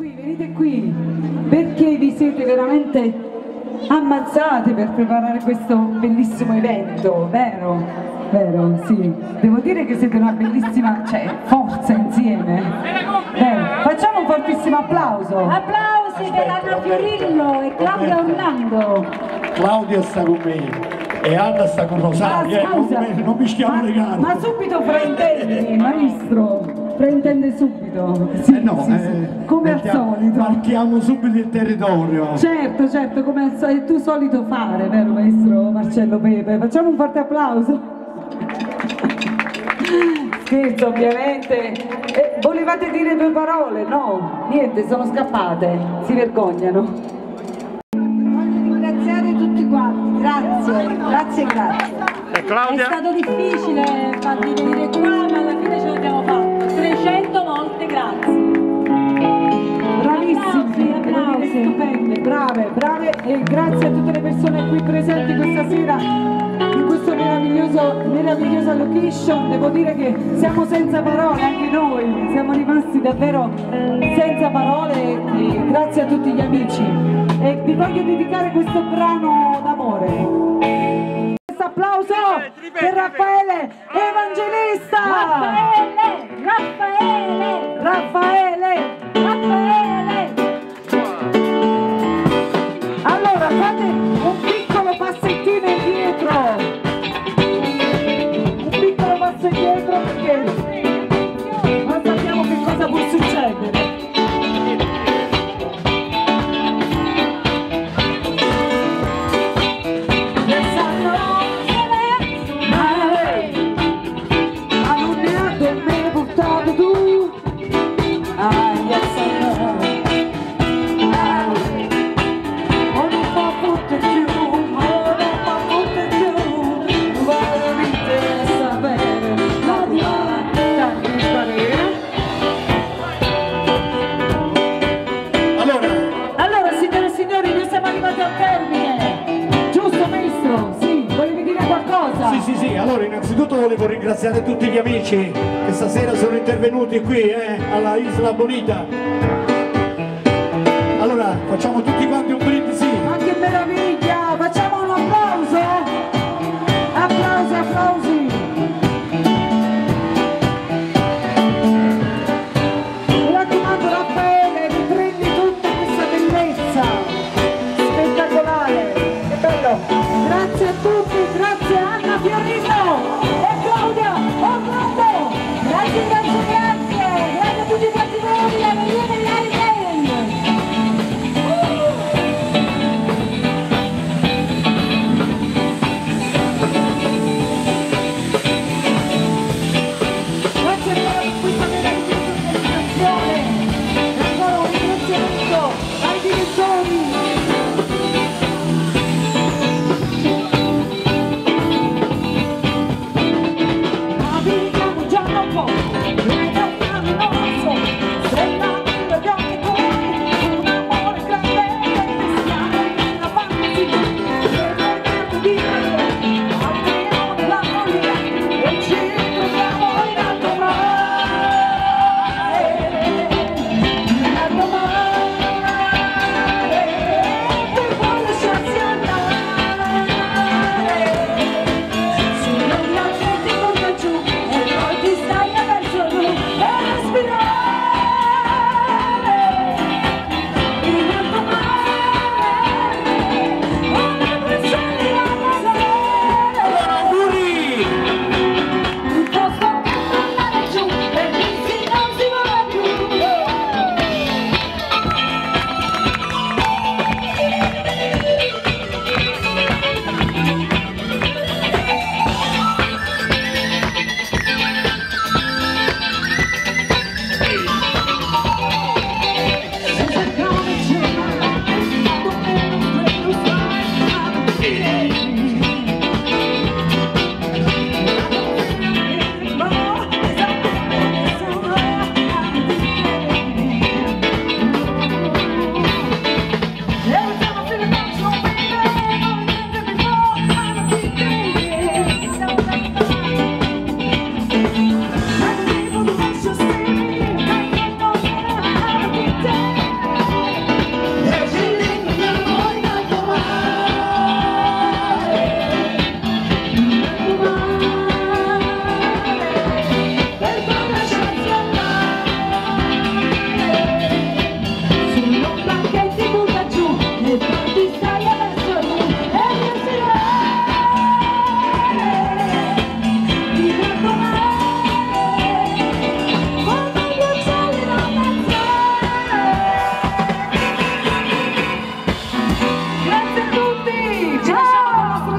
venite qui, perché vi siete veramente ammazzate per preparare questo bellissimo evento, vero? Vero, sì. Devo dire che siete una bellissima, forza insieme. Vero. Facciamo un fortissimo applauso. Applausi per Anna Fiorillo e Claudia Orlando. Claudia sta con me e Anna sta con Rosaria, non mischiamo le carte. Ma subito fraintendi, maestro. Fraintende subito, sì, no, sì. Come al solito. Marchiamo subito il territorio. Certo, certo, come al tuo solito fare, vero maestro Marcello Pepe? Facciamo un forte applauso. Scherzo ovviamente. Volevate dire due parole? No, niente, sono scappate, si vergognano. Voglio ringraziare tutti quanti, grazie, grazie, grazie. Claudia? È stato difficile farvi venire qua, ma alla fine ce l'abbiamo fatta. 300 volte grazie. Bravissimi, applausi. stupende, brave e grazie a tutte le persone qui presenti questa sera in questa meravigliosa location. Devo dire che siamo senza parole, anche noi siamo rimasti davvero senza parole e grazie a tutti gli amici e vi voglio dedicare questo brano d'amore. Questo applauso per Raffaele Evangelista. Raffaele. Allora fate un piccolo passettino indietro, perché non sappiamo che cosa può succedere. Sì, allora innanzitutto volevo ringraziare tutti gli amici che stasera sono intervenuti qui alla Isla Bonita. Allora facciamo tutti quanti un brindisi. Ma che meraviglia! Facciamo un applauso! Applausi! Mi raccomando Raffaele, riprendi tutta questa bellezza spettacolare, che bello! Grazie a tutti, grazie a Anna Fiorillo e Claudia Orlando! Grazie a tutti quanti voi, la Maria dell'Aire.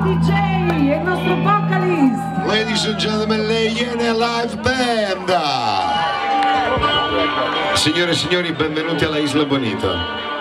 DJ e il nostro vocalist. Ladies and gentlemen, le Iene Live Band. Signore e signori, benvenuti alla Isla Bonita.